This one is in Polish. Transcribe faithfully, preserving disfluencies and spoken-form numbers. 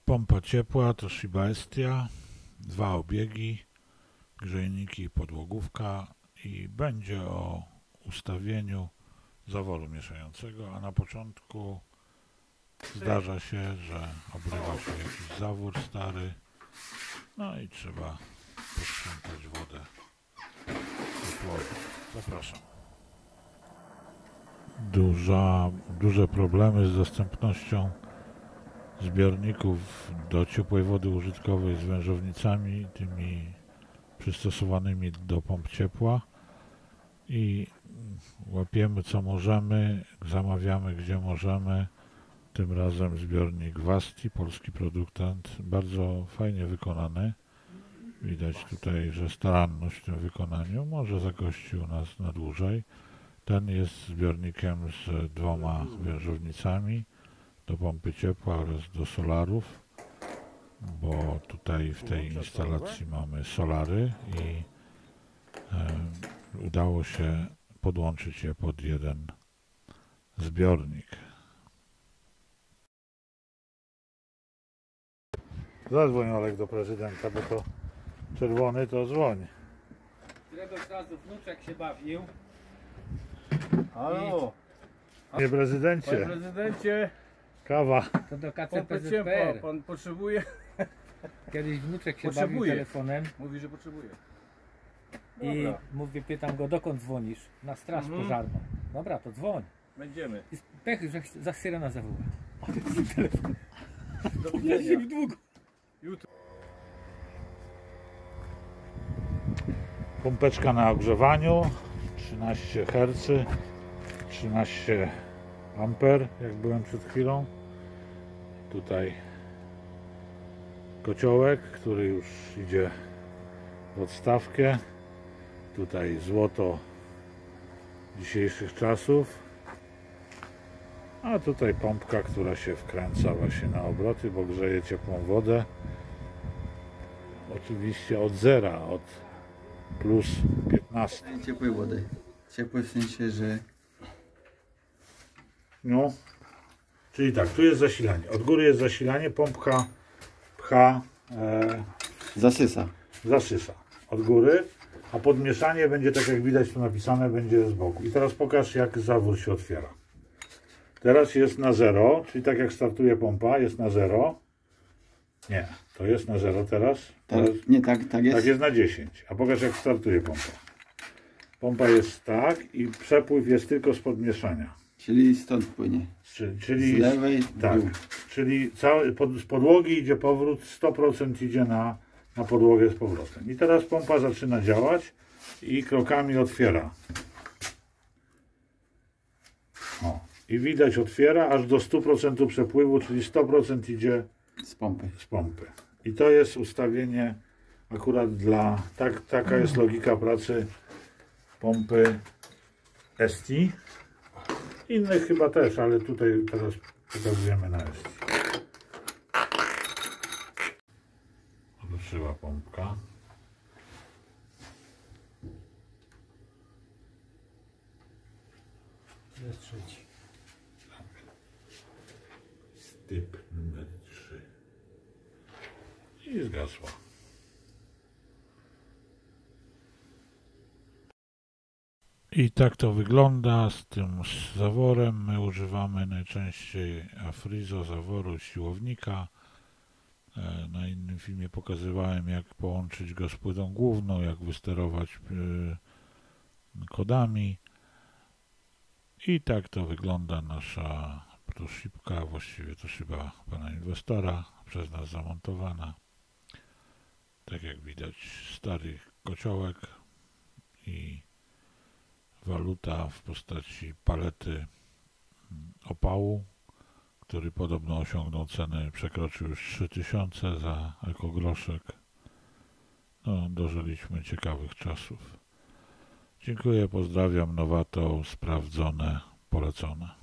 Pompa ciepła Toshiba Estia, dwa obiegi, grzejniki i podłogówka i będzie o ustawieniu zaworu mieszającego, a na początku zdarza się, że obrywa się jakiś zawór stary, no i trzeba posprzątać wodę ciepłową. Zapraszam. Duża, duże problemy z dostępnością zbiorników do ciepłej wody użytkowej z wężownicami, tymi przystosowanymi do pomp ciepła, i łapiemy co możemy, zamawiamy gdzie możemy. Tym razem zbiornik Wasti, polski produktant, bardzo fajnie wykonany. Widać tutaj, że staranność w tym wykonaniu, może zagościł nas na dłużej. Ten jest zbiornikiem z dwoma wężownicami do pompy ciepła oraz do solarów, bo tutaj w tej instalacji mamy solary i e, udało się podłączyć je pod jeden zbiornik. Zadzwoń, Olek, do prezydenta, bo to czerwony to dzwoń. Któregoś razu wnuczek się bawił. Halo! Panie prezydencie, Panie prezydencie, kawa. To do K C pompę P Z P ciepła R. pan potrzebuje? Kiedyś wnuczek się Potrzebuje. bawił telefonem Mówi, że potrzebuje. i Dobra. mówię, pytam go, dokąd dzwonisz? Na straż Mhm. pożarną. Dobra, to dzwoń. Będziemy. I pech, że za syrena zawoła. A to jest telefon. Do Ja się widzenia. w długo. Jutro. Pompeczka na ogrzewaniu, trzynaście herców, trzynaście amper, jak byłem przed chwilą. Tutaj kociołek, który już idzie w odstawkę. Tutaj złoto dzisiejszych czasów. A tutaj pompka, która się wkręca właśnie na obroty, bo grzeje ciepłą wodę. Oczywiście od zera, od plus piętnaście. Ciepłej wody. Ciepłe w sensie, że No, czyli tak, tu jest zasilanie. Od góry jest zasilanie, pompka pcha, e, zasysa. zasysa od góry, a podmieszanie będzie, tak jak widać tu napisane, będzie z boku. I teraz pokaż, jak zawór się otwiera. Teraz jest na zero, czyli tak jak startuje pompa, jest na zero. Nie, to jest na zero teraz. Tak, teraz nie, tak, tak jest. tak jest na dziesięć. A pokaż, jak startuje pompa. Pompa jest tak i przepływ jest tylko z podmieszania. Czyli stąd płynie. Czyli, czyli Z lewej tak, dół. czyli cały, pod, z podłogi idzie powrót, sto procent idzie na, na podłogę z powrotem. I teraz pompa zaczyna działać i krokami otwiera. O, i widać, otwiera aż do stu procent przepływu, czyli sto procent idzie Z pompy. z pompy. I to jest ustawienie akurat dla, tak, taka jest logika pracy pompy Estii. Innych chyba też, ale tutaj teraz pokazujemy na Estii. Ruszyła pompka. Jest trzeci. Typ numer trzy. I zgasła. I tak to wygląda z tym zaworem. My używamy najczęściej Afrizo zaworu siłownika. Na innym filmie pokazywałem, jak połączyć go z płytą główną, jak wysterować kodami. I tak to wygląda nasza Toshibka, właściwie Toshiba pana inwestora, przez nas zamontowana. Tak jak widać, stary kociołek i waluta w postaci palety opału, który podobno osiągnął cenę, przekroczył już trzy tysiące za ekogroszek. No, dożyliśmy ciekawych czasów. Dziękuję, pozdrawiam, Nowato, sprawdzone, polecone.